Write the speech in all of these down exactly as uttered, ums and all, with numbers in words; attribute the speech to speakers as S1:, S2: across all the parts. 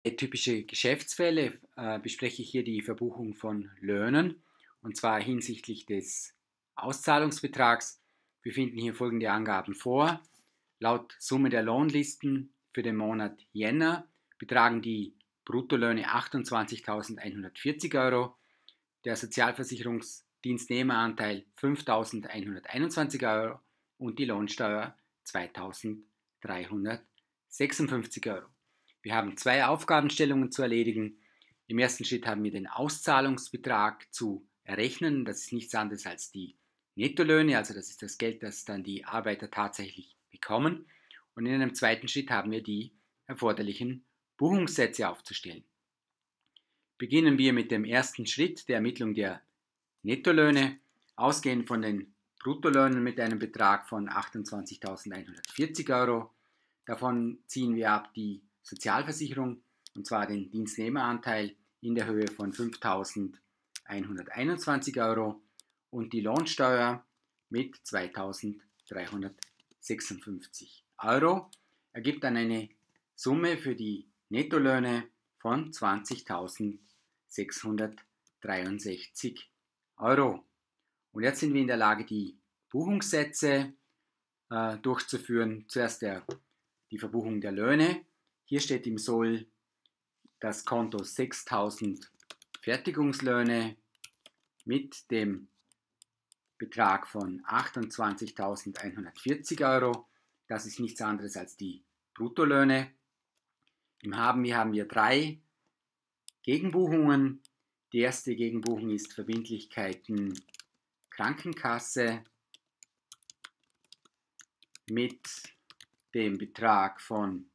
S1: Typische Geschäftsfälle äh, bespreche ich hier die Verbuchung von Löhnen, und zwar hinsichtlich des Auszahlungsbetrags. Wir finden hier folgende Angaben vor. Laut Summe der Lohnlisten für den Monat Jänner betragen die Bruttolöhne achtundzwanzigtausendeinhundertvierzig Euro, der Sozialversicherungsdienstnehmeranteil fünftausendeinhunderteinundzwanzig Euro und die Lohnsteuer zweitausenddreihundertsechsundfünfzig Euro. Wir haben zwei Aufgabenstellungen zu erledigen. Im ersten Schritt haben wir den Auszahlungsbetrag zu errechnen. Das ist nichts anderes als die Nettolöhne, also das ist das Geld, das dann die Arbeiter tatsächlich bekommen. Und in einem zweiten Schritt haben wir die erforderlichen Buchungssätze aufzustellen. Beginnen wir mit dem ersten Schritt der Ermittlung der Nettolöhne, ausgehend von den Bruttolöhnen mit einem Betrag von achtundzwanzigtausendeinhundertvierzig Euro. Davon ziehen wir ab die Sozialversicherung, und zwar den Dienstnehmeranteil in der Höhe von fünftausendeinhunderteinundzwanzig Euro und die Lohnsteuer mit zweitausenddreihundertsechsundfünfzig Euro, ergibt dann eine Summe für die Nettolöhne von zwanzigtausendsechshundertdreiundsechzig Euro. Und jetzt sind wir in der Lage, die Buchungssätze äh, durchzuführen. Zuerst der, die Verbuchung der Löhne. Hier steht im Soll das Konto sechstausend Fertigungslöhne mit dem Betrag von achtundzwanzigtausendeinhundertvierzig Euro. Das ist nichts anderes als die Bruttolöhne. Im Haben wir haben wir drei Gegenbuchungen. Die erste Gegenbuchung ist Verbindlichkeiten Krankenkasse mit dem Betrag von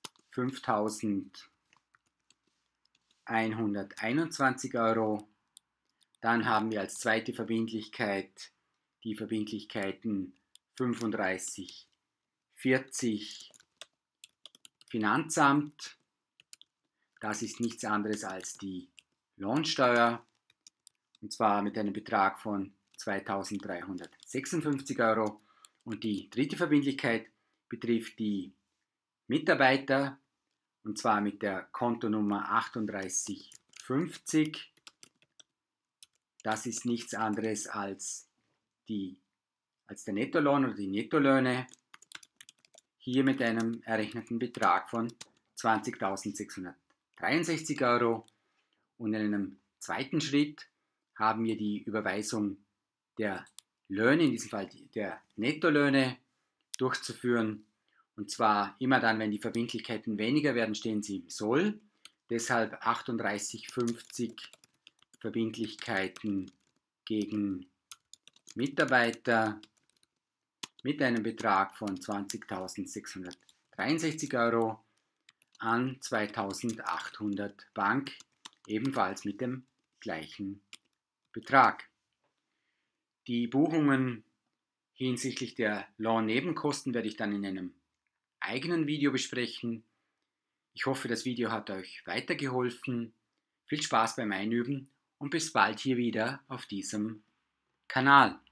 S1: fünftausendeinhunderteinundzwanzig Euro. Dann haben wir als zweite Verbindlichkeit die Verbindlichkeiten fünfunddreißig vierzig Finanzamt. Das ist nichts anderes als die Lohnsteuer, und zwar mit einem Betrag von zweitausenddreihundertsechsundfünfzig Euro. Und die dritte Verbindlichkeit betrifft die Mitarbeiter, und zwar mit der Kontonummer achtunddreißig fünfzig. Das ist nichts anderes als, die, als der Nettolohn oder die Nettolöhne, hier mit einem errechneten Betrag von zwanzigtausendsechshundertdreiundsechzig Euro. Und in einem zweiten Schritt haben wir die Überweisung der Löhne, in diesem Fall der Nettolöhne, durchzuführen. Und zwar immer dann, wenn die Verbindlichkeiten weniger werden, stehen sie im Soll. Deshalb achtunddreißig fünfzig Verbindlichkeiten gegen Mitarbeiter mit einem Betrag von zwanzigtausendsechshundertdreiundsechzig Euro an zweitausendachthundert Bank, ebenfalls mit dem gleichen Betrag. Die Buchungen hinsichtlich der Lohnnebenkosten werde ich dann in einem eigenen Video besprechen. Ich hoffe, das Video hat euch weitergeholfen. Viel Spaß beim Einüben und bis bald hier wieder auf diesem Kanal.